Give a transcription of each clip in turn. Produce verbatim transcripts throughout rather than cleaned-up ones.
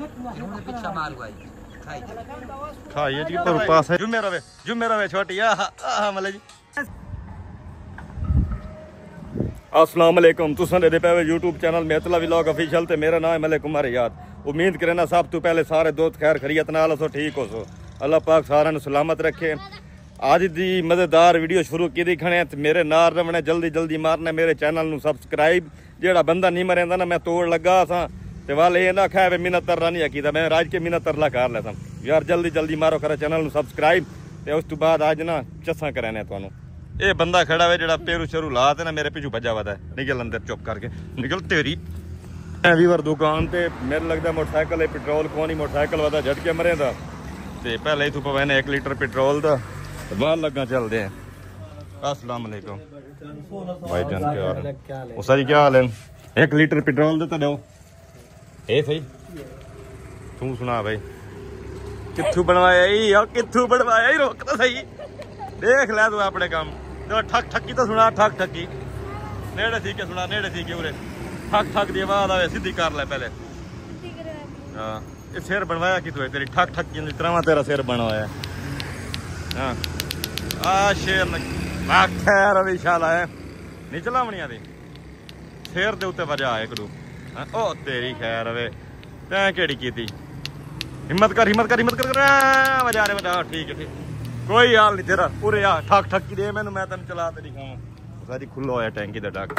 पिछा माल भाई खाइए जी पर पास है जुम्मे रवे जुम्मे रवे छोटी आ आ मतलब जी अस्सलाम वालेकुम तुसां दे पे YouTube channel Metla vlog official ते मेरा नाम है मलिक कुमार याद। उम्मीद करना सब तो पहले सारे दोस्त खैर खैरियत नाल सो ठीक हो सो अल्लाह पाक सारे सलामत रखे। आज दी मजेदार वीडियो शुरू की दिखने मेरे नार रवने जल्दी जल्दी मारने मेरे चैनल नू सब्सक्राइब जेड़ा बंदा नहीं मरेंदा ना मैं तोड़ लगा सा ते वाल ये ना खाए मिन्नत तरला नहीं कीता मैं राज के मिन्नत तरला कर लेता यार जल्दी जल्दी मारो करो चैनल नू सब्सक्राइब ते उस तो बाद आज ना चस्सा कराने तुहानू ये बंदा खड़ा है जेड़ा पेरू शेरू ला ते ना मेरे पिछू भजा वदा है निकल अंदर चुप करके निकल तेरी वीवर दुकान ते मेरे लगता मोटरसाइकिल पेट्रोल कौन ही मोटरसाइकिल वदा झटके मरे दा ते पहले इथों पवैने एक लीटर पेट्रोल दा बाहर लगा चलते हैं। अस्सलाम वालेकुम भाई जान क्या हाल है ओ सारी क्या हाल है एक लीटर पेट्रोल दे तो दो ए सही तू सुना भाई कित्थू बनवाया यार कित्थू बनवाया रोक तो सही देख ले तू अपने काम तो ठक ठकी तो सुना ठक ठकी नेड़े थी के सुना नेड़े थी के उरे ठक ठक दी आवाज आवे सीधी कर ले पहले हां ये सिर बनवाया कि तू तेरी ठक ठक की तरह तेरा सिर बनवाया हां आ शेर ना खैर अभी शाला है निचला बनिया दी सिर दे उत्ते वजा एक दू ओ तेरी खैर वे तैं केड़ी कीती हिम्मत कर हिम्मत कर हिम्मत कर वजा रे वजा ठीक है ठीक कोई हाल नहीं तेरा पूरे आ ठक ठक की दे मैनू मैं तेन चला ते दिखावां सारी खुला होया टैंकी दा डक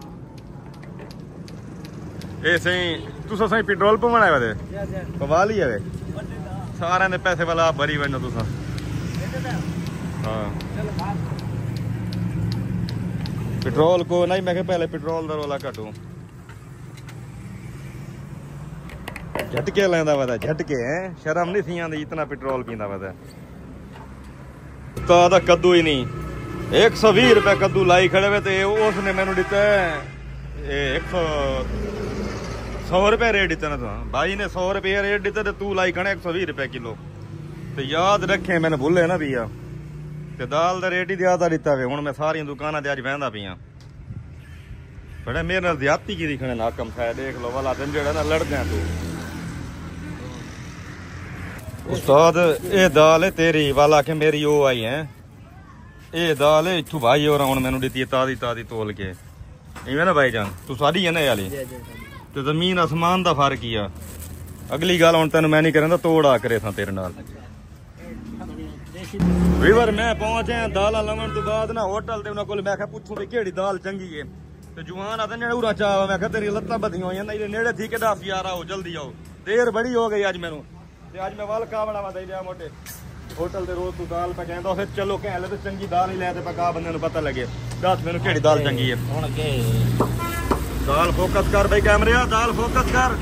ए सही तुसा सही पेट्रोल पवाना है वे पवा ली है वे सारे दे पैसे वाला भरी वनो तुसा हां पेट्रोल को नहीं मैं पहले पेट्रोल दा रोला काटू झटके लेंदा वदा झटके हैं शर्म नहीं थी आंदी इतना पेट्रोल पींदा वदा तो आदा कद्दू ही नहीं एक सौ भी रुपए कद्दू लाई खड़े हुए थे उसने मैनू दिता है एक सौ सौ रुपए रेट दिता ना तो भाई ने सौ रुपये रेट दिता तो तू लाई खड़े एक सौ भी रुपए किलो तो याद रखे मैंने भूले ना भैया ते दाल का रेट ही ज्यादा दिता वे हुण मैं सारी दुकाना ते अज बहदा पिया बड़े मेरे नाल ज्यादती की दिखने नाकम था देख लो वाला दिन जेड़ा ना लड़ गया तू उस्ताद ये दाल है तेरी वाला के मेरी ओ आई है ये दाल है इथू भाई और हुण मैनू दित्ती तादी तादी तोल के इवें ना भाई जान तू साडी है ना वाली ते जमीन आसमान दा फर्क ही आ अगली गल हुण तैनू मैं नहीं करदा तोड़ा करे था तेरे नाल वीवर मैं पहुंचे दाल लवन तो बाद ना होटल ते उन्हां कोल मैं कहा पुछूं भी केड़ी दाल चंगी है ते जुआन आते ने उरा चा मैं कहा तेरी लत्तां बधियां होईयां नहीं नेड़े थी के दस यार आओ जल्दी आओ देर बड़ी हो गई आज मैनू ते आज मैं वाल का बड़ा वधाई लिया मोटे होटल ते रोज तू दाल पे कहंदा फिर चलो कह ले ते चंगी दाल ही ले ते पका बंदे नू पता लगे दस मैनू केड़ी दाल चंगी है हुण के दाल फोकस कर भाई कैमरे दाल फोकस कर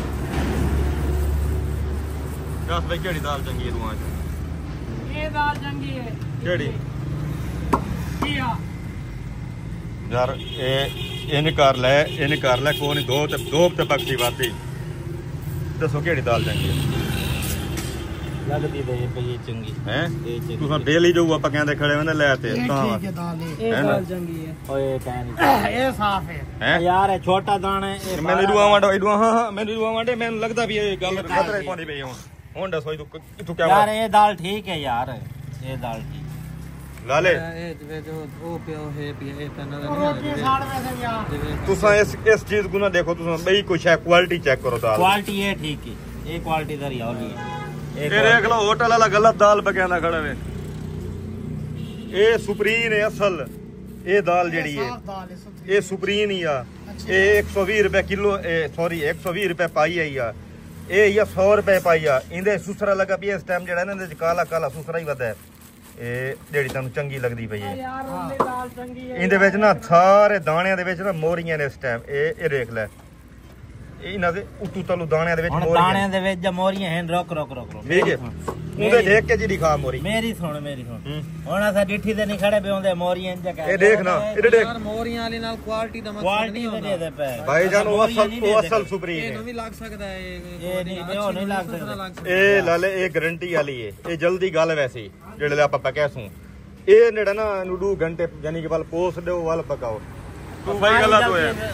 दस भाई केड़ी दाल चंगी है तू आज ये दाल चंगी है केड़ी किया यार ए इन कर ले इन कर ले कोई नहीं दो ते दो ते पक्षी वादी दसो केड़ी दाल चंगी है लगदी ते ये चंगी हैं तुसा डेली जो आपा कहंदे खड़े होने ले ते ता ठीक है दाल ये दाल चंगी है ओए कहनी ये साफ है यार है छोटा दाना है मैंने दुआ वांडो दुआ हां हां मैंने दुआ वांडे मैंने लगदा भी ये गल खतरे पानी पे हुन हुन दसो तू तू क्या यार ये दाल ठीक है यार ये दाल ठीक लाले ए जो ओ पियो है पियो ए तना नहीं साड़ में से यार तुसा इस इस चीज को ना देखो तुसा बई कुछ है क्वालिटी चेक करो दाल क्वालिटी ये ठीक है ये क्वालिटी दरी होली है ये देख लो होटल वाला गलत दाल बकाना खड़े वे ये सुप्रीम है असल ये दाल जेड़ी है ये सुप्रीम ही आ ये एक सौ भी रुपए किलो सॉरी एक सौ भी रुपए पाई है या ये या सौ रुपए पाई आ इंदे सुसरा लगा पिया इस टाइम जेड़ा ना काला काला सुसरा ही वदा है ये जेड़ी तैनू चंगी लगदी पई है यार ओंदी दाल चंगी है इंदे विच ना सारे दाणियां दे विच ना मोरियां ने इस टाइम ये ये देख ले इना दे उतू तलू दाणियां दे विच मोरियां दाणियां दे विच मोरियां हैं रोक रोक रोक ठीक है मुंडे देख के जी दिखा मोरी मेरी सुन मेरी सुन हुण असा डिठी ते नहीं खड़े पे होंदे मोरियां इंज कह ए देख ना इधर देख यार मोरियां वाली नाल क्वालिटी दा मतलब नहीं होंदा दे पे भाई जान वो असल वो असल सुप्रीम है ये भी लग सकदा है ये नहीं वो नहीं लग सकदा ए लाले ए गारंटी वाली है ए जल्दी गल वैसी जेड़े आपा पकासू ए नेड़ा ना नु दो घंटे यानी कि वाल पोस दो वाल पकाओ तो भाई गलत होया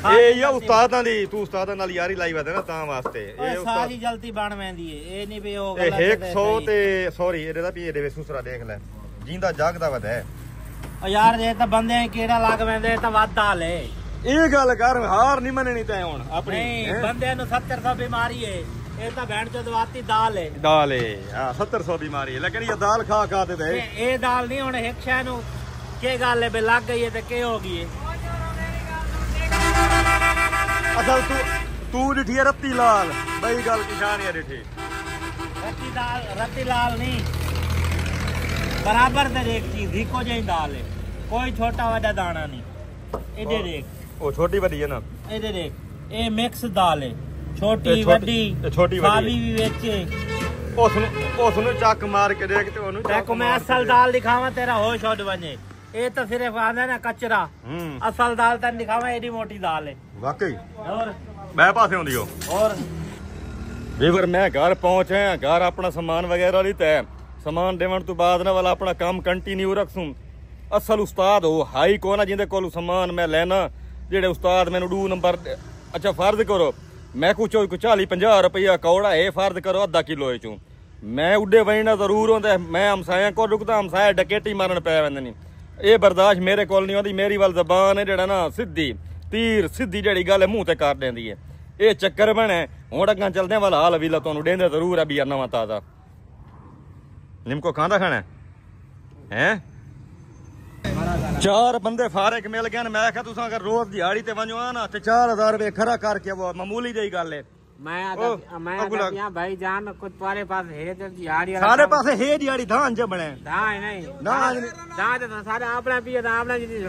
ਇਹ ਯਾ ਉਸਤਾਦਾਂ ਦੀ ਤੂੰ ਉਸਤਾਦਾਂ ਨਾਲ ਯਾਰੀ ਲਾਈ ਵਦੇ ਨਾ ਤਾਂ ਵਾਸਤੇ ਇਹ ਸਾਰੀ ਜਲਦੀ ਬਣ ਵੈਂਦੀ ਏ ਇਹ ਨਹੀਂ ਵੀ ਉਹ ਗੱਲ ਇਹ ਇੱਕ ਸੌ ਤੇ ਸੌਰੀ ਇਹਦੇ ਦਾ ਵੀ ਇਹਦੇ ਵਿੱਚ ਸੁਸਰਾ ਦੇਖ ਲੈ ਜਿੰਦਾ ਜਾਗਦਾ ਵਦਾ ਹੈ ਓ ਯਾਰ ਇਹ ਤਾਂ ਬੰਦੇ ਕਿਹੜਾ ਲੱਗ ਵੈਂਦੇ ਤਾਂ ਵਾਧਾ ਲੈ ਇਹ ਗੱਲ ਕਰ ਹਾਰ ਨਹੀਂ ਮੰਨਣੀ ਤੈਂ ਹੁਣ ਆਪਣੀ ਨਹੀਂ ਬੰਦੇ ਨੂੰ ਸੱਤਰ ਸੌ ਬਿਮਾਰੀ ਏ ਇਹ ਤਾਂ ਭੈਣ ਚੋਦ ਵਾਤੀ ਦਾਲ ਏ ਦਾਲ ਏ ਹਾਂ ਸੱਤਰ ਸੌ ਬਿਮਾਰੀ ਹੈ ਲੇਕਿਨ ਇਹ ਦਾਲ ਖਾ ਖਾ ਤੇ ਦੇ ਇਹ ਦਾਲ ਨਹੀਂ ਹੁਣ ਇੱਕ ਸ਼ੈ ਨੂੰ ਕੀ ਗੱਲ ਏ ਬੇ ਲੱਗ ਗਈ ਏ ਤੇ ਕੀ ਹੋ ਗਈ ਏ ਅਸਲ ਤੂੰ ਤੂੰ ਡਿਠੀ ਰੱਤੀ ਲਾਲ ਬਈ ਗੱਲ ਕਿਸ਼ਾਨ ਹੈ ਡਿਠੀ ਰੱਤੀ ਦਾਲ ਰੱਤੀ ਲਾਲ ਨਹੀਂ बराबर दे एक चीज इको जही दाल है कोई छोटा वड्डा दाना नहीं इधर देख ओ छोटी बड़ी है ना इधर देख ये मिक्स दाल है छोटी वड्डी छोटी वड्डी भी वेचे उस उस नु चक मार के देख ते ओनु देखो मैं असल दाल दिखावा तेरा होश उड़ वने ये तो सिर्फ आंदा ना कचरा असल दाल तन दिखावा एडी मोटी दाल है वाकई और मैं पासे होंदी हो और वीवर मैं घर पहुंचे घर अपना सामान वगैरह ली तय समान देवन तो बाद ना वाला अपना काम कंटिन्यू रखसूं असल उस्ताद हो हाई को ना जिंदे कोल समान मैं लेना जेड़े उस्ताद मैनू दो नंबर अच्छा फर्ज करो मैं कुछ चाली पंजाह रुपया कौड़ा है फर्ज करो अद्धा किलो चू मैं उड्डे वजना जरूर होंदा मैं हमसाया को रुकदा हमसाया डकेटी मारन पै वंदे नी ये बर्दाश्त मेरे कोल नहीं होंदी मेरी वाल जबान है जेड़ा ना सीधी तीर सीधी जेड़ी गल है मुंह ते कर देंदी है ये चक्कर बने हुण अग्गां चलदे वाला हाल वीला तुहानू देंदे जरूर है भी नवां ताजा निमको खांदा खाना है चार बंदे फारे मिल गए मैं क्या तुसा अगर रोज दिहाड़ी ते वनो ना ते चार हजार रुपए खरा करके वो मामूली जेही गल है मैं मैं यहां भाई जान कुछ तुम्हारे पास है ते दिहाड़ी सारे पास है दिहाड़ी धान जे बने धान नहीं धान धान तो सारे आपना पिए ता आपना जिनी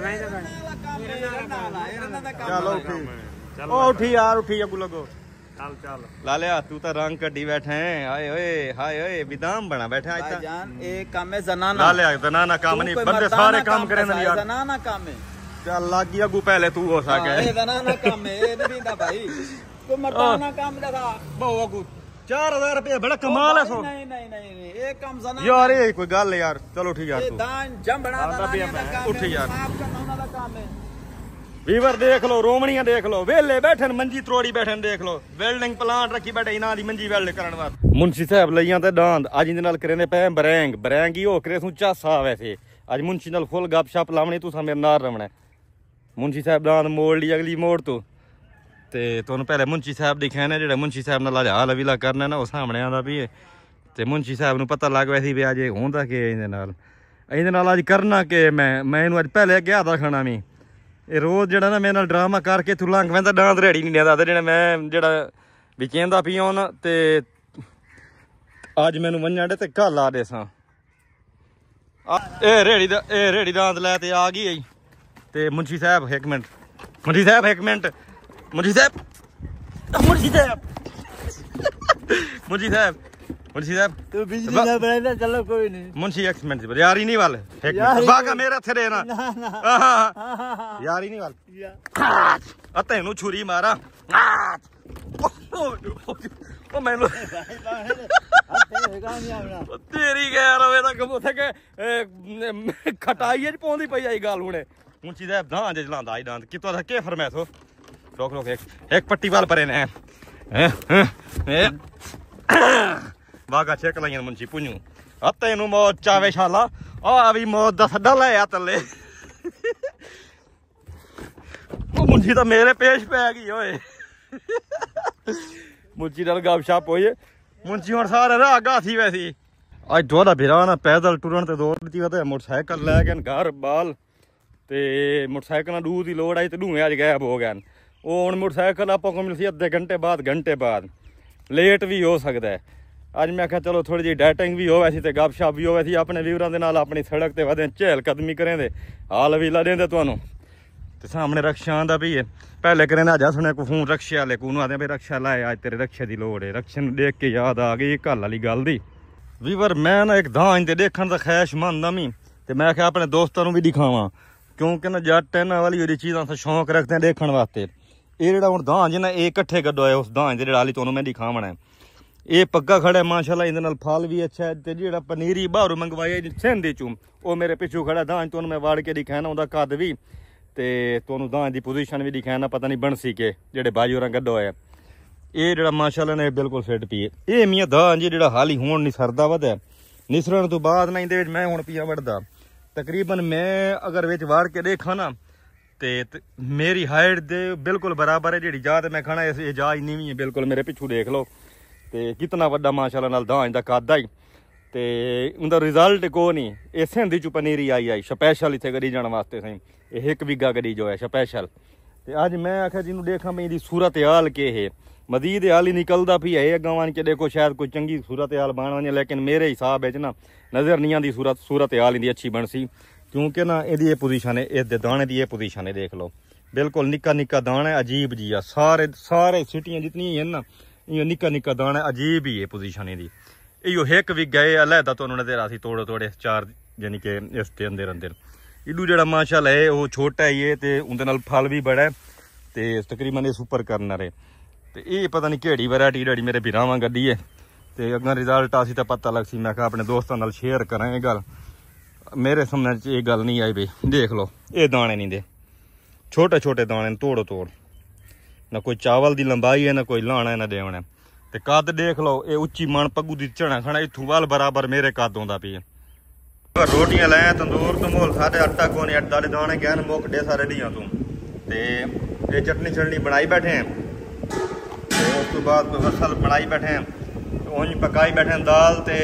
चलो ठीक चलो उठी यार उठी अगू लगो चल चल लालिया तू तो रंग कड्डी बैठे हैं हाय ओए हाय ओए विदाम बना बैठे आज तक जान एक काम है जनाना लालिया जनाना काम नहीं बंदे सारे काम करे ना यार जनाना काम है चल लागी अगू पहले तू हो सके ये जनाना काम है ये नहीं दा भाई कोई मर्दाना काम लगा बहु अगू चार हजार रुपये बड़ा कमाल है सो नहीं नहीं नहीं नहीं एक काम जनाना यार ये कोई गल यार चलो ठीक यार तू दान जम बना दा उठी यार आपका नाना दा काम है वीवर देख लो रोमणियां देख लो वेले बैठे मंजी त्रोड़ी बैठे देख लो वेल्डिंग प्लांट रखी बैठे इना दी मंजी वेल्ड करन वास्ते मुंशी साहब लईयां ते डांद अज इंदे नाल करेंदे पे बरैंग बरैंग ही हो करे सू चासा वैसे अज मुंशी नाल फुल गपशप लावणी तुसा मेरे नाल रवना मुंशी साहब डांद मोड़ ली अगली मोड़ तो ते तुहानू पहले मुंशी साहब दी कहना जेड़ा मुंशी साहब नाल हाल विला करना ना वो सामने आंदा भी ते मुंशी साहब नू पता लग वैसी भी अज होंदा के इंदे नाल इंदे नाल अज करना के मैं मैं इनू अज पहले गया था खाना मी ਇਹ ਰੋਜ਼ ਜਿਹੜਾ ਨਾ ਮੇਰੇ ਨਾਲ ਡਰਾਮਾ ਕਰਕੇ ਤੂੰ ਲੰਘ ਪੈਂਦਾ ਡਾਂਦ ਰੇੜੀ ਨਹੀਂ ਲਿਆਂਦਾ ਤੇ ਜਿਹੜਾ ਮੈਂ ਜਿਹੜਾ ਵੀ ਕਹਿੰਦਾ ਪਿਆ ਹੁਣ ਤੇ ਅੱਜ ਮੈਨੂੰ ਵੰਝਾਂ ਡੇ ਤੇ ਕੱਲ ਆ ਦੇ ਸਾਂ ਇਹ ਰੇੜੀ ਦਾ ਇਹ ਰੇੜੀ ਡਾਂਦ ਲੈ ਤੇ ਆ ਗਈ ਆਈ ਤੇ ਮੁੰਸ਼ੀ ਸਾਹਿਬ ਇੱਕ ਮਿੰਟ ਮੁੰਸ਼ੀ ਸਾਹਿਬ ਇੱਕ ਮਿੰਟ ਮੁੰਸ਼ੀ ਸਾਹਿਬ ਮੁੰਸ਼ੀ ਸਾਹਿਬ ਮੁੰਸ਼ੀ ਸਾਹਿਬ मुंशी साहब तू बिजली ना बनाए चलो कोई नहीं मुंशी एक मिनट यार ही नहीं वाल एक मिनट बाका मेरा थे रहना यार ही नहीं वाल अते नु छुरी मारा ओ मैनू तेरी गैर होवे ता उथे के खटाई च पौंदी पई आई गल हुणे मुंशी साहब दां जे चलांदा आई दांद कितो दा के फरमाइश हो रोक रोक एक एक पट्टी वाल परे ने हैं वागा चेक लाइया मुंशी पुंजू अते नु मौत चावे शाला आ भी मौत दा सड्डा लाया तले ओ मुंशी तो मेरे पेश पै गई ओए मुंशी नाल गपशप होई मुंशी हुण सारे राह गाथी वैसी अज दोदा बिरा ना पैदल टुरन ते दौड़ दी ते मोटरसाइकिल लै गए घर बाल ते मोटरसाइकिल दूध की लोड़ आई ते धुएं अज गायब हो गए ओ हुण मोटरसाइकिल आपां को मिलसी अद्धे घंटे बाद घंटे बाद लेट भी हो सकता है अज मैं क्या चलो थोड़ी जी डाइटिंग भी हो वैसी तो गपशप भी हो वैसी अपने व्यूरां दे नाल अपनी सड़क ते वधे झेल कदमी करें दे हाल वीला देंदे तुहानू ते सामने रक्षा आंदा भी है पहले करें अज सुने को फोन रक्षे वाले को आदे भाई रक्षा लाए अज तेरे रक्षे की लोड़ है रक्षे देख के याद आ गई गल वाली गल दी वीवर मैं ना एक दांज ते देखण दा ख्वाहिश मंद मी ते मैं क्या अपने दोस्तां नू भी दिखावां क्योंकि ना जट इन्हां वाली जेहड़ी चीज़ां दा शौक रखते हैं देखण वास्ते ये जेहड़ा हुण दांज ना ये इकट्ठे कड्डो है उस दांज दे जेहड़ा हाली तुहानू मैं दिखावना है ये पग्गा खड़ा है माशाल्लाह इहदे नाल फल भी अच्छा है ते जेहड़ा पनीरी बाहरों मंगवाई सिंध चू वो मेरे पिछू खड़ा दांज तुहानू मैं वाड़ के दिखाना उहदा कद भी ਤੇ ਤੁਹਾਨੂੰ ਦਾਂ ਦੀ ਪੋਜੀਸ਼ਨ ਵੀ ਦਿਖਾਣਾ ਪਤਾ ਨਹੀਂ ਬਣਸੀ ਕੇ ਜਿਹੜੇ ਬਾਜੀ ਹੋਰਾਂ ਕੱਢੋ ਹੋਇਆ ਇਹ ਜਿਹੜਾ ਮਾਸ਼ਾਅੱਲਾ ਨੇ ਬਿਲਕੁਲ ਫਿੱਟ ਪੀਏ ਇਹ ਮੀਆਂ ਦਾਂ ਜੀ ਜਿਹੜਾ ਹਾਲੀ ਹੁਣ ਨਹੀਂ ਸਰਦਾ ਵਧਿਆ ਨਿਸਰਨ ਤੋਂ ਬਾਅਦ ਨਾ ਇਹਦੇ ਵਿੱਚ ਮੈਂ ਹੁਣ ਪੀਆ ਵੜਦਾ ਤਕਰੀਬਨ ਮੈਂ ਅਗਰ ਵਿੱਚ ਵਾੜ ਕੇ ਦੇਖਾਂ ਨਾ ਤੇ ਮੇਰੀ ਹਾਈਟ ਦੇ ਬਿਲਕੁਲ ਬਰਾਬਰ ਹੈ ਜਿਹੜੀ ਜਾ ਤੇ ਮੈਂ ਖਾਣਾ ਇਹ ਜਾ ਇੰਨੀ ਵੀ ਹੈ ਬਿਲਕੁਲ ਮੇਰੇ ਪਿੱਛੂ ਦੇਖ ਲਓ ਤੇ ਕਿਤਨਾ ਵੱਡਾ ਮਾਸ਼ਾਅੱਲਾ ਨਾਲ ਦਾਂ ਦਾ ਕਾਦਾ ਹੀ ਤੇ ਉਹਦਾ ਰਿਜ਼ਲਟ ਕੋ ਨਹੀਂ ਇਹ ਸਿੰਧੀ ਚ ਪਨੀਰੀ ਆਈ ਆਈ ਸਪੈਸ਼ਲ ਇੱਥੇ ਗੱਡੀ ਜਾਣ ਵਾਸਤੇ ਸਹੀ ਇਹ ਇੱਕ ਵਿਗਾ ਗੱਡੀ ਜੋ ਹੈ ਸਪੈਸ਼ਲ ਤੇ ਅੱਜ ਮੈਂ ਆਖਿਆ ਜਿਹਨੂੰ ਦੇਖਾਂ ਮੈਂ ਇਹਦੀ ਸੂਰਤ ਹਾਲ ਕੇ ਹੈ ਮਜ਼ੀਦ ਹਾਲ ਹੀ ਨਿਕਲਦਾ ਪਈ ਹੈ ਗਾਵਾਂ ਚ ਦੇਖੋ ਸ਼ਾਇਦ ਕੋਈ ਚੰਗੀ ਸੂਰਤ ਹਾਲ ਬਣ ਵਣੇ ਲੇਕਿਨ ਮੇਰੇ ਹਿਸਾਬ ਵਿੱਚ ਨਾ ਨਜ਼ਰ ਨਹੀਂ ਆਉਂਦੀ ਸੂਰਤ ਸੂਰਤ ਹਾਲ ਇਹਦੀ ਅੱਛੀ ਬਣ ਸੀ ਕਿਉਂਕਿ ਨਾ ਇਹਦੀ ਇਹ ਪੋਜੀਸ਼ਨ ਹੈ ਇਸ ਦੇ ਦਾਣੇ ਦੀ ਇਹ ਪੋਜੀਸ਼ਨ ਹੈ ਦੇਖ ਲਓ ਬਿਲਕੁਲ ਨਿੱਕਾ ਨਿੱਕਾ ਦਾਣਾ ਹੈ ਅਜੀਬ ਜੀ ਆ ਸਾਰੇ ਸਾਰੇ ਸਿਟੀਆਂ ਜਿਤਨੀਆਂ ਹਨ ਨਾ ਇਹ ਨਿੱਕਾ ਨਿੱਕਾ ਦਾਣਾ ਅਜੀਬ ਹੀ ਹੈ ਪੋਜੀਸ਼ਨ ਇਹਦੀ ਇਹੋ ਇੱਕ ਵੀ ਗਏ ਅਲੱਦਾ ਤੁਹਾਨੂੰ ਨਜ਼ਰ ਆ ਸੀ ਤੋੜੇ ਤੋੜੇ ਚਾਰ ਯਾਨੀ ਕਿ ਇਸ ਦੇ ਅੰਦਰ ਅੰਦਰ ਇਹਨੂੰ ਜਿਹੜਾ ਮਾਸ਼ਾਅੱਲਾ ਹੈ ਉਹ ਛੋਟਾ ਹੀ ਹੈ ਤੇ ਉਹਦੇ ਨਾਲ ਫਲ ਵੀ ਬੜਾ ਤੇ ਤਕਰੀਬਨ ਇਸ ਉੱਪਰ ਕਰਨ ਰਹੇ ਤੇ ਇਹ ਪਤਾ ਨਹੀਂ ਕਿਹੜੀ ਵੈਰਾਈਟੀ ਜਿਹੜੀ ਮੇਰੇ ਵੀਰਾਵਾਂ ਗੱਡੀ ਹੈ ਤੇ ਅਗਰ ਰਿਜ਼ਲਟ ਆਸੀ ਤਾਂ ਪਤਾ ਲੱਗ ਸੀ ਮੈਂ ਕਿਹਾ ਆਪਣੇ ਦੋਸਤਾਂ ਨਾਲ ਸ਼ੇਅਰ ਕਰਾਂ ਇਹ ਗੱਲ ਮੇਰੇ ਸਮਝ ਚ ਇਹ ਗੱਲ ਨਹੀਂ ਆਈ ਬਈ ਦੇਖ ਲਓ ਇਹ ਦਾਣੇ ਨਹੀਂ ਦੇ ਛੋਟੇ ਛੋਟੇ ਦਾਣੇ ਤੋੜੋ ਤੋੜ ਨਾ ਕੋਈ ਚਾਵਲ ਦੀ ਲੰਬਾਈ ਹੈ ਨਾ ਕੋਈ ਲਾਣਾ ਨਾ ਦੇਵਣਾ ਤੇ ਕੱਦ ਦੇਖ ਲਓ ਇਹ ਉੱਚੀ ਮਣ ਪੱਗੂ ਦੀ ਝਣਾ ਖਾਣਾ ਇਥੋਂ ਵੱਲ ਬਰਾਬਰ ਮੇਰੇ ਕੱਦ ਆਉਂਦਾ ਪਈ ਰੋਟੀਆਂ ਲੈ ਤੰਦੂਰ ਤੋਂ ਮੋਲ ਸਾਡੇ ਆਟਾ ਕੋਨੇ ਅੱਡਾ ਦੇ ਦਾਣੇ ਗੈਨ ਮੁੱਕ ਡੇ ਸਾਰੇ ਢੀਆਂ ਤੋਂ ਤੇ ਇਹ ਚਟਨੀ ਚਟਨੀ ਬਣਾਈ ਬੈਠੇ ਆ ਤੇ ਉਸ ਤੋਂ ਬਾਅਦ ਵਸਲ ਬਣਾਈ ਬੈਠੇ ਆ ਉਂਝ ਪਕਾਈ ਬੈਠੇ ਦਾਲ ਤੇ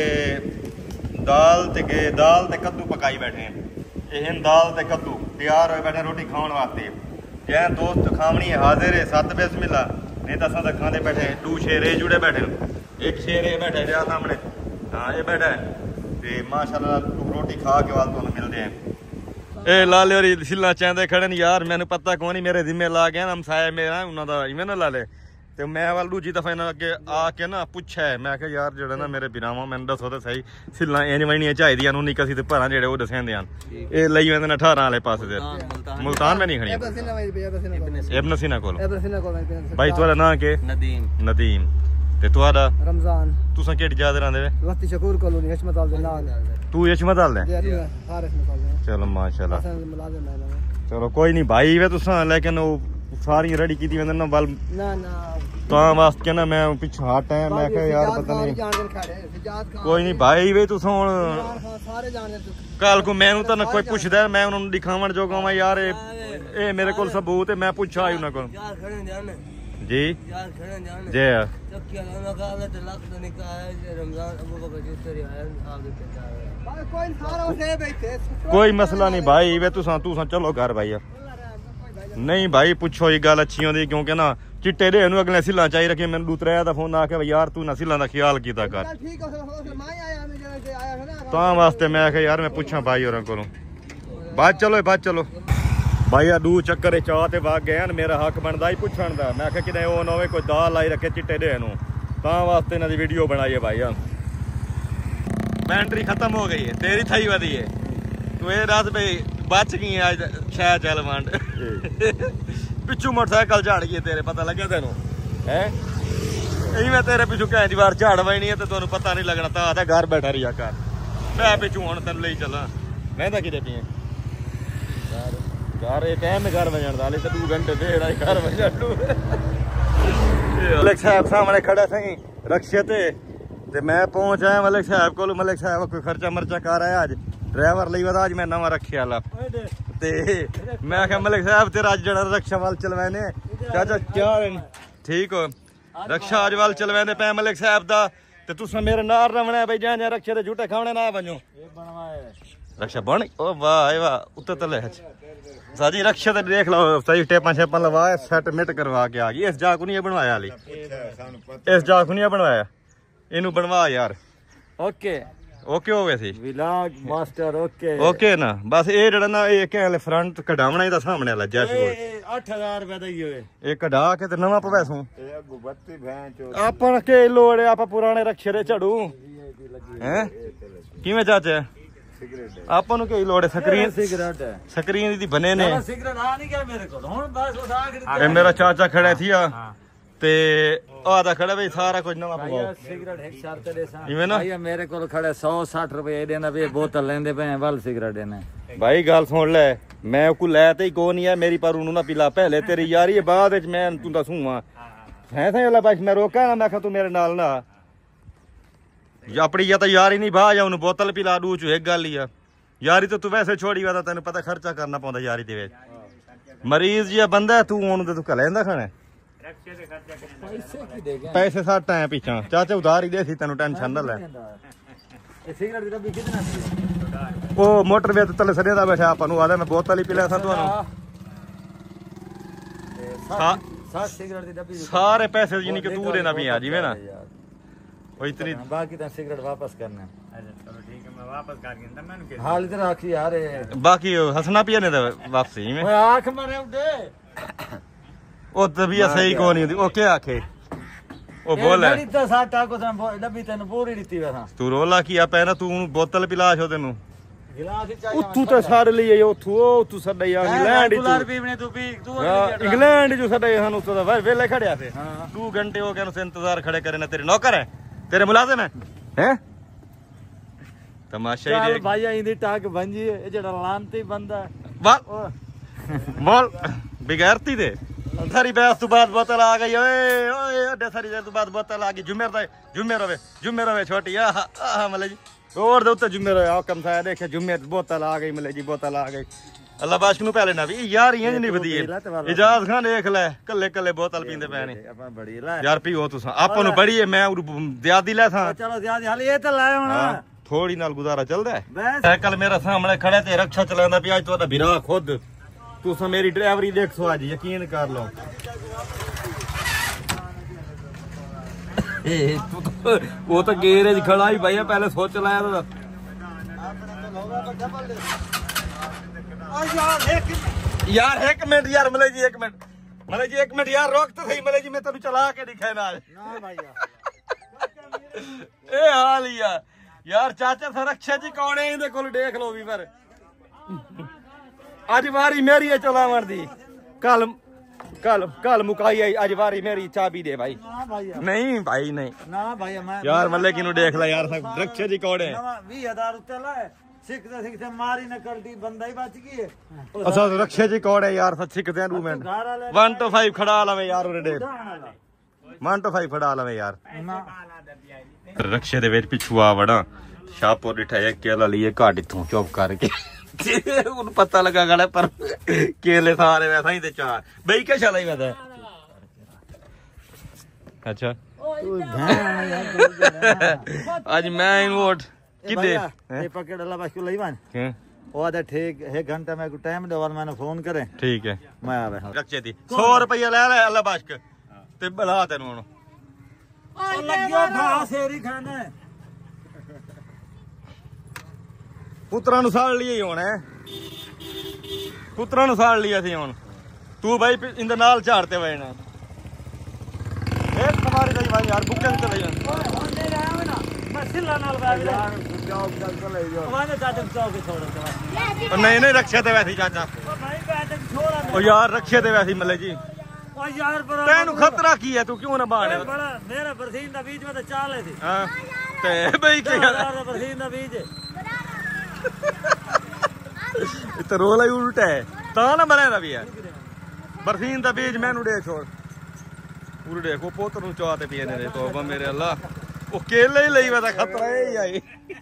ਦਾਲ ਤੇ ਗੇ ਦਾਲ ਤੇ ਕੱਦੂ ਪਕਾਈ ਬੈਠੇ ਆ ਇਹ ਦਾਲ ਤੇ ਕੱਦੂ ਤਿਆਰ ਹੋਏ ਬੈਠੇ ਰੋਟੀ ਖਾਣ ਵਾਸਤੇ ਜੇ ਦੋਸਤ ਖਾਵਣੀ ਹਾਜ਼ਰ ਹੈ ਸੱਤ ਬਿਸਮਿल्ला नहीं तो असा तो खाते बैठे टू शेरे जुड़े बैठे एक शेर ये बैठे जा सामने हाँ ये बैठा है ते माशाल्लाह तू रोटी खा के वाल तुहानू मिलते हैं ए लाले होरी सिल्ला चांदे खड़े ने यार मैंने पता कौन नहीं मेरे जिम्मे ला गया ना हमसाया मेरा उन्हों दा इवें ना लाले ते मैं वाल दूजी दफा इन्हां अगे आके ना पूछा है मैं आख्या यार जेड़ा ना मेरे बिरावा मैनूं दसो ते सही सिल्ला इंज वणियां चाहिदियां नूं निकसी ते भरां जेड़े ओह दसेंदे हन ए लई वेंदे ने अठारह वाले पासे दे मुल्तान में नहीं खड़ी इब्न सीना कोल भाई तुहाडा नाम के नदीम नदीम ते तुहाडा रमजान तुसां केड़ी जाद रहंदे वे वस्ती शकूर कॉलोनी हशमत अल दे नाल तू हशमत अल दे चलो माशाल्लाह चलो कोई नहीं भाई वे तुसां लेकिन ओ सारी रेडी की वेंदे ना बल ना ना तां वास्ते ना मैं पिछे हट आया मैं कहा यार पता नहीं कोई नहीं भाई वे तुसां हुन सारे जानदे कल को मैनू तां कोई पुछदा मैं उन्हां नूं दिखावण जोगा वा यार ए मेरे कोल सबूत है मैं पूछा आई उन्हां कोल यार खड़े जान जी यार खड़े जान जी चक्किया ना का ते लख तो निकाल रमजान अबू बकर जितरी आया आप दे कोई सारा उसे बैठे कोई मसला नहीं भाई वे तुसां तुसां चलो घर भाई नहीं भाई पुछो ये गल अच्छी होंदी क्योंकि ना चिट्टे दे नूं अगले सिल्ला चाही रखे मैनूं दूसरे दा फोन आ के यार तू ना सिल्ला दा ख्याल कीता कर ठीक है मैं आया मैं जरा आया है ना तां वास्ते मैं कहा यार मैं पूछां भाई होरां कोलों बाद चलो बाद चलो भाई आ दू चक्कर चाह ते वाग गए मेरा हक बनदा ही पुछण दा मैं कहा किते ओ ना होवे कोई दाल लाई रखे चिट्टे दे नूं तां वास्ते इन्हां दी वीडियो बनाई है भाई बैटरी खत्म हो गई है तेरी थई वधी है तू ए रात भाई बच गई आज छह चल मंड पिछू मोटरसाइकिल झाड़ गई तेरे पता लगे तेनू है यही मैं तेरे पिछू कह दीवार झाड़ वही नहीं है तो तुहानू पता नहीं लगना ता आधा घर बैठा रही कर मैं पिछू हुण तेन ले चला मैं किते पिए घर ये टाइम घर वजन वाले तो दो घंटे डेढ़ घर वजन मलिक साहब सामने खड़ा सही रक्शे ते ते मैं पहुंच आया मलिक साहब को मलिक साहब कोई खर्चा मर्चा कर आया अज ड्राइवर ਲਈ ਅੱਜ ਮੈਂ ਨਵਾਂ ਰੱਖਿਆ ਲਾ ਤੇ ਮੈਂ ਕਿਹਾ ਮਲਿਕ ਸਾਹਿਬ ਤੇਰਾ ਅੱਜ ਜਿਹੜਾ ਰਕਸ਼ਾ ਵਾਲ ਚਲਵਾਨੇ ਚਾਚਾ ਕੀ ਹਾਲ ਠੀਕ ਹੋ ਰਕਸ਼ਾ ਅੱਜ ਵਾਲ ਚਲਵਾਨੇ ਪੈ ਮਲਿਕ ਸਾਹਿਬ ਦਾ ਤੇ ਤੁਸੀਂ ਮੇਰੇ ਨਾਲ ਰਵਣਾ ਬਈ ਜਾਂ ਜਾਂ ਰਕਸ਼ੇ ਦੇ ਝੂਟੇ ਖਾਣੇ ਨਾ ਬਣੋ ਇਹ ਬਣਵਾਇਆ ਰਕਸ਼ਾ ਬਣ ਓ ਵਾਹ ਵਾਹ ਉੱਤੇ ਤਲੇ ਸਾਜੀ ਰਕਸ਼ਾ ਤੇ ਦੇਖ ਲਓ ਸਹੀ ਟੇਪਾਂ ਛੇਪਾਂ ਲਵਾਇਆ ਸੈੱਟ ਮਿਟ ਕਰਵਾ ਕੇ ਆ ਗਈ ਇਸ ਜਾ ਕੋ ਨਹੀਂ ਬਣਵਾਇਆ ਹਲੀ ਇਸ ਜਾ ਕੋ ਨਹੀਂ ਬਣਵਾਇਆ ਇਹਨੂੰ ਬਣਵਾ ਯਾਰ ਓਕੇ ओके हो वैसे व्लॉग मास्टर ओके ओके ना बस ये जड़ा ना ये कहले फ्रंट कढावना ही दा सामने वाला जैश कोल आठ हजार रुपए दा ही होए ये कढा के ते नवा पवैसू ए अगू बत्ती भैं चो आपन के लोड़ है आपा पुराने रखे रे झड़ू हैं किवें चाचा सिगरेट आपन के लोड़ है स्क्रीन सिगरेट है स्क्रीन दी बने ने सिगरेट आ नहीं गया मेरे को हुन बस उस आखिरी ए मेरा चाचा खड़ा थी ਤੇ ਆ ਦਾ ਖੜਾ ਬਈ ਸਾਰਾ ਕੁਝ ਨਵਾਂ ਪਵਾਓ सिगरेट एक शर्त दे सा इवें ना? भाई मेरे को खड़े सौ साठ रुपए देना भी बोतल लेंदे पे वल सिगरेट देने भाई गल सुन ले मैं को लै ते को नहीं है मेरी पर उन्होंने ना पिला पहले तेरी यारी है बाद विच मैं तू दसूंगा है थे वाला बस मैं रोका ना मैं तू मेरे नाल ना या अपनी या तो यारी नहीं भा या उन्हें बोतल पिला दू चो एक गल ही है यारी तो तू वैसे छोड़ी वा तेन पता खर्चा करना पौंदा यारी दे विच मरीज जी बंदा तू ओनू ते तू कलेंदा खाना पैसे की देगा पैसे सट आए पीछा चाचा उधार ही दे सी तेन टेंशन ना ले ये सिगरेट दी डब्बी कितना थी वो मोटरवे ते तले सरिया दा बैठा आपन नु आदा मैं बोतल ही पिला सा तुहानू साठ सिगरेट दी डब्बी सारे पैसे यानी कि तू देना भी आ जीवे ना वो इतनी बाकी तो सिगरेट वापस करना चलो ठीक है मैं वापस कर गिनता मैंने हाल इधर आखी यार बाकी हसना पिया ने वापसी में ओए आंख मारे उठे ओ तबीयत सही को नहीं होती ओ क्या आखे ओ बोल मेरी तो साठ को डब्बी तेन पूरी दी वैसा तू रोला किया पैना तू बोतल पिला छो तेनू गिलास ही चाहिए तू तो सारे लिए उठू ओ तू सदा या इंग्लैंड गुलार पीवने तू पी तू इंग्लैंड जो सदा हां तो वेले खड़या थे दो घंटे हो गए उनसे इंतजार खड़े करे ना तेरे नौकर है तेरे मुलाजिम है हैं तमाशा ही देख भाई इंदी टाक बन जी ये जेड़ा लानती बंदा वाह मोल बिगैरती दे सारी बहस तो बाद बोतल आ गई ओए ओए अड्डे सारी देर तो बाद बोतल आ गई जुमेर दा जुमे रवे जुमे रवे छोटी आ आ मतलब जी और दे उत्ते जुमे रवे आ कम सा देखे जुमे बोतल आ गई मतलब जी बोतल आ गई अल्लाह बाश नु पहले ना भी यार ये नहीं बदी इजाज खान देख ले कल्ले कल्ले बोतल पींदे पे ने अपन बड़ी ला यार पीओ तुसा आपन नु बड़ी है मैं दियादी ले था चलो दियादी हाल ये तो लाए होना थोड़ी नाल गुजारा चलदा है बस साइकिल मेरे सामने खड़े ते रक्षा चलांदा पिया तो बिरा खुद तुसा मेरी ड्राइवरी देख सो आज यकीन कर लो ए तू तो वो तो गैरेज खड़ा ही भैया पहले सोच लाया था यार एक मिनट यार मले जी एक मिनट मले जी एक मिनट यार रोक तो सही मले जी मैं तेन चला के दिखाए ना ना भैया ए हाल यार यार चाचा सुरक्षा जी कौन है इहदे कोल देख लो भी पर अज वारी मेरी है चलावन दी कल कल कल मुकाई आई अज वारी मेरी चाबी दे भाई ना भैया नहीं भाई नहीं ना भैया मैं यार मल्ले किनु देख ला यार रक्षा जी कौन है बीस हजार रुपया लाए सीखते सीखते मारी न कल्टी बंदा ही बच गई है अच्छा रक्षा जी कौन है यार सच्ची कहते हैं रूमें वन टू फाइव खड़ा लवे यार उरे डेढ़ वन टू फाइव खड़ा लवे यार रक्षे दे विच पिछू आ वड़ा शाहपुर डिठा एक केला लिए घाट इथों चुप करके उन पता लगा गड़ा पर केले सारे वैसा ही ते चार बई क्या चला ही वैसा अच्छा आज मैं इन वोट किदे ये पकड़ ला बस को लई वन हैं ओ आदा ठीक एक घंटा में को टाइम दे और मैंने फोन करे ठीक है मैं आवे रक्षे दी सौ रुपया ले ले अल्लाह बाशक ते बला तेनु हुन ओ लगियो खा सेरी खाने पुत्रा नु साड़ लिया ही होना है पुत्रा नु साड़ लिया सी हुन तू भाई इंदे नाल झाड़ते हुए ना एक हमारी गई भाई यार बुकिंग चले जा होने रहा ना मैं सिला नाल बैग यार जाओ चल ले जाओ वाने चाचा चौक के छोड़ दे नहीं नहीं रक्षे ते वैसी चाचा ओ भाई बैठ छोड़ा ओ यार रक्षे ते वैसी मले जी ओ यार पर तेनु खतरा की है तू क्यों ना बाड़े बड़ा मेरा बरसीन दा बीज में तो चाल है थी हां ते भाई क्या बरसीन दा बीज इतना रोला ही उल्टा है ता ना मरे ना भी है बरसीन दा बीज मैनू दे छोड़ पूरे देखो पोतर नु चाहते पिए ने दे तौबा मेरे अल्लाह ओ केले ही लई वदा खतरा ही आई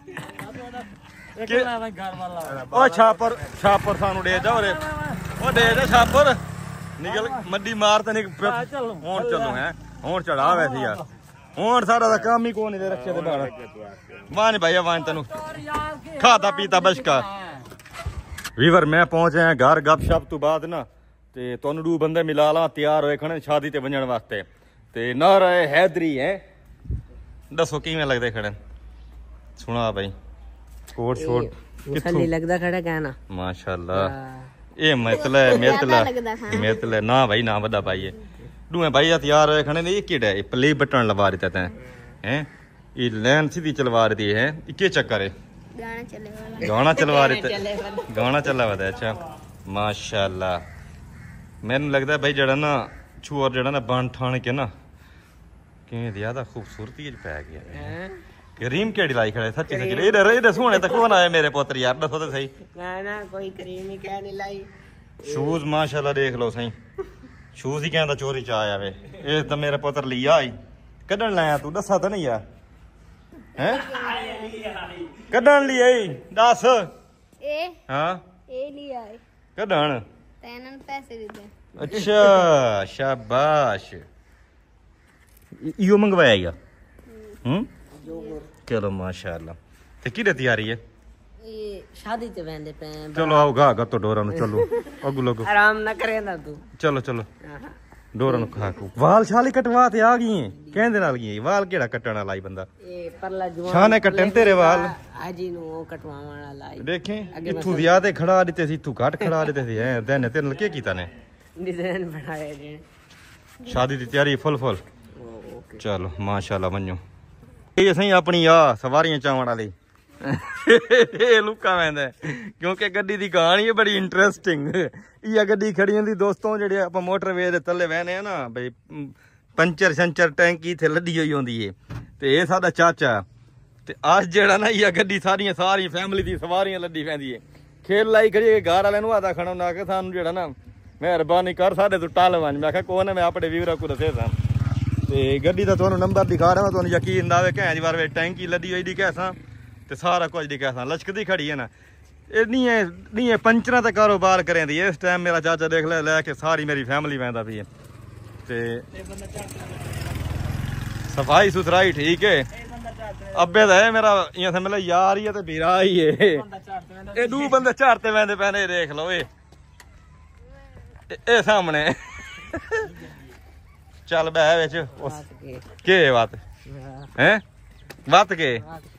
ओ छापर छापर सानू दे जा ओरे ओ दे दे छापर निकल मड्डी मार ते निक हुन चलो हैं हुन चढ़ा वैसे यार हुन सारा दा काम ही कोई नहीं दे रखे ते बाड़ा वान भैया वान तनु खाता पीता बशका वीवर मैं पहुंचे हैं घर गपशप तो बाद ना ते तुहानू दो बंदे मिला ला तैयार होए खड़े शादी ते वंजण वास्ते ते ना रहे हैदरी है दसो किवें लगदे खड़े सुना भाई कोट शोट मुसल्ली लगदा खड़ा कहना माशाल्लाह ए मतला मेतला मेतला ना भाई ना बड़ा भाई है दुए भाई तैयार होए खड़े ने ये केड़ा है प्ले बटन लगा देता है हैं ये लाइन सीधी चलवा रही है ये चक्कर है गाना चले वाला गाना चलवा रहे थे गाना चला हुआ था अच्छा माशाल्लाह मैंने लगता है भाई जड़ा ना छुअर जड़ा ना बन ठाण के ना किवें ज्यादा खूबसूरती च पै गया क्रीम केड़ी लाई खड़े सच्ची सच्ची ए डर ए सोने तक कौन आया मेरे पुत्र यार दसो तो सही ना ना कोई क्रीम ही क्या नहीं लाई शूज माशाल्लाह देख लो सही शूज ही कहंदा चोरी च आया वे ए तो मेरे पुत्र लिया आई कड्डन लाया तू दसा तो नहीं यार हैं कड्डन लिया दस ए हां ए लिया है कड्डन तैनन पैसे दे दे अच्छा शाबाश इयो मंगवाया या हम्म चलो माशाल्लाह ते किदे तैयारी है ये शादी ते वेंदे पे चलो आओ गा गा तो डोरा नु चलो अगु लगो आराम ना करे ना तू चलो चलो डोरा नु खा को वाल शाली कटवा ते आ गई है कहंदे नाल गई वाल केड़ा कटण वाला ही बंदा ये परला जुआन शाने कटन तेरे वाल आजी नु वो कटवावन वाला लाई देखें इथु ज्यादा खड़ा देते सी तू घट खड़ा देते सी हैं देने तेरे के कीता ने डिजाइन बनाया जी शादी दी तैयारी फुल फुल चलो माशाल्लाह मन्नो ये सही अपनी आ सवारियां चावण वाली लुका वैंदा क्योंकि गड्डी दी कहानी है बड़ी इंटरेस्टिंग इया गड्डी खड़ी होंदी दोस्तों जेडे आप मोटरवे दे थल्ले वहने आ ना भाई पंचर शंचर टैंकी इत्थे लड्डी होई होंदी है ते ए साडा चाचा ते अज जेड़ा ना इया गड्डी सारियां सारी फैमिली दी सवारियां लड्डी पैंदी है खेल लाई खड़ी है घर वाले नु आदा खड़ा ना के सानू जेड़ा ना मेहरबानी कर साडे तू टाल वन मैं आख्या कोने मैं अपने वीरा को दसे सा ते गड्डी दा तुहानू नंबर दिखा रहा तुहानू यकीन ना आवे कैंज बार वे टैंकी लदी होई दी कैसा ते सारा कुछ दी कैसा लचकदी खड़ी है ना ए नहीं है नहीं है पंचरां दा कारोबार करें दी इस टाइम मेरा चाचा देख ले लेके सारी मेरी फैमिली वैंदा पई है ते सफाई सुथराई ठीक है अब्बे दा है मेरा इयां समझ लो यार ही है ते भीरा ही है ए दू बंदे झाड़ते वैंदे पैने देख लो ए ए सामने चल बह विच के बात हैं बात के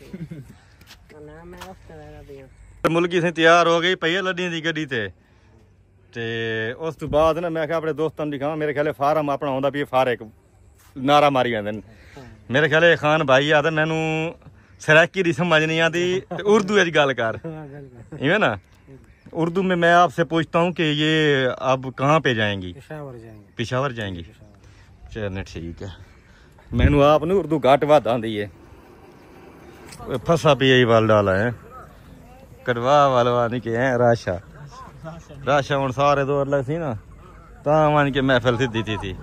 मुलगी से तैयार हो गई पई लड्डी दी गड्डी ते ते उस तो बाद ना मैं अपने दोस्तों ने दिखावा मेरे ख्याल फार्म अपना आंदा पी फारे नारा मारी जांदे मेरे ख्याल खान भाई आ ते मैनू सराकी दी समझ नहीं आती उर्दू च गल कर इवें ना उर्दू में मैं आपसे पूछता हूँ कि ये अब कहाँ पे जाएंगी पेशावर जाएंगे पेशावर जाएंगी चलने ठीक है मैनू आप न उर्दू घट वध आंदी है फसा पी यही वाल डाला है कड़वा वालवा नहीं के हैं राशा राशा हूँ सारे दौर लग सी ना ता मान के महफिल सीधी थी थी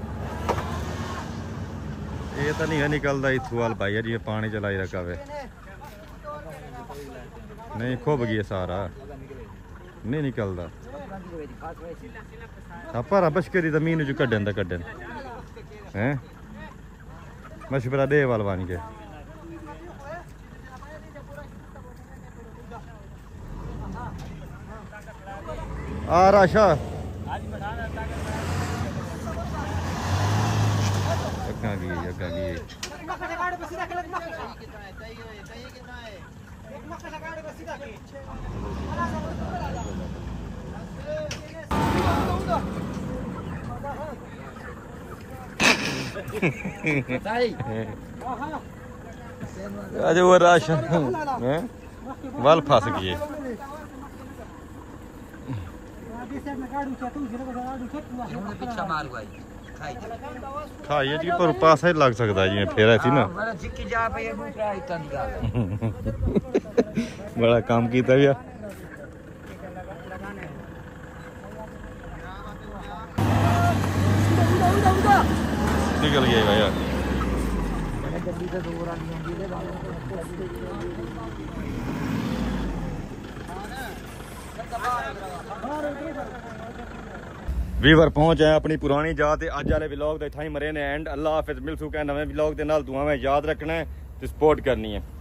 ये तो नहीं है निकलता इथू वाल भाई जी पानी चलाई रखा वे नहीं खुब गई सारा नहीं निकलता पर बशकरी जमीन जो कड्डन दा कड्डन हैं मशवरा दे वाल बन के आ राशा अग्गा गई अग्गा गई आज वो राशन वाल फंस गए खाइए जी पर पासा ही लग सकता जी फिर ऐसी ना बड़ा काम किया भैया निकल गया भैया वीवर पहुंच आए अपनी पुरानी जात अज वाले व्लॉग के इतना ही मरे ने एंड अल्लाह हाफिज मिल चुका है नवे व्लॉग के नाल दुआएं याद रखना है ते सपोर्ट करनी है।